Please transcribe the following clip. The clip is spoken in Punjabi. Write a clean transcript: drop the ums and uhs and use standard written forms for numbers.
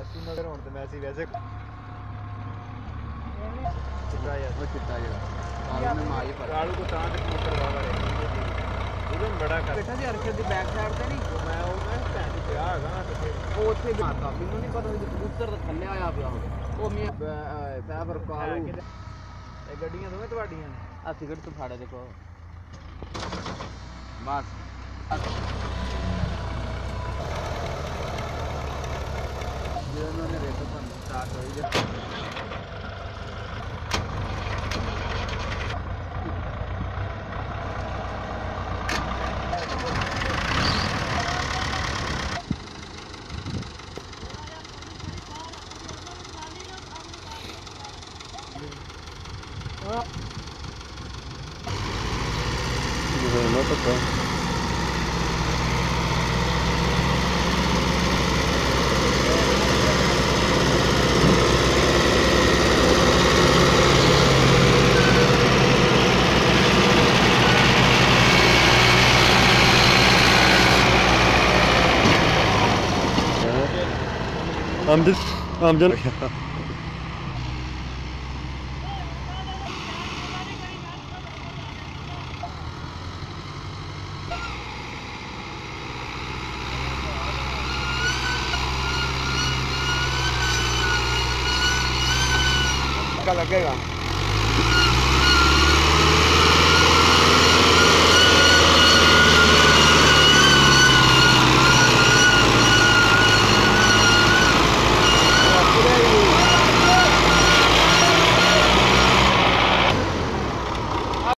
ਤੂੰ ਨਜ਼ਰ ਹੋਣ ਤੇ ਮੈਸੀ ਵੈਸੇ ਚਿੱਟਾ ਯਾਰ ਉਹ ਚਿੱਟਾ ਜਿਹੜਾ ਆਲੂ ਨੇ ਮਾਰੀ ਪਰ ਆਲੂ ਕੋ ਤਾਂ ਤੇ ਕਬੂਤਰ ਵਾਵਾ ਰਹੇ ਉਹਨੂੰ ਬੜਾ ਕਰ ਬੈਠਾ ਸੀ ਅਰਸ਼ਦ ਦੀ ਬੈਕ ਸਾਈਡ ਤੇ ਨਹੀਂ ਮੈਂ ਉਹ ਮੈਂ ਭੈਣ ਦੀ ਪਿਆ ਹੈਗਾ ਨਾ ਤੇ ਉਹ ਉੱਥੇ ਮਾਰਦਾ ਮੈਨੂੰ ਨਹੀਂ ਪਤਾ ਸੀ ਕਬੂਤਰ ਦਾ ਥੱਲੇ ਆਇਆ ਪਿਆ ਉਹ ਮੀਆਂ ਫੈਬਰ ਕਾਲੂ ਇਹ ਗੱਡੀਆਂ ਦੋਵੇਂ ਤੁਹਾਡੀਆਂ ਨੇ ਆ ਸਿਗਰਟ ਤੋਂ ਫਾੜੇ ਦੇਖੋ ਬਸ ਜਿਹਨਾਂ ਨੇ ਰੇਟ ਤੋਂ ਸਟਾਰਟ ਹੋਈ ਜੇ no tocó. I'm Janu. लगेगा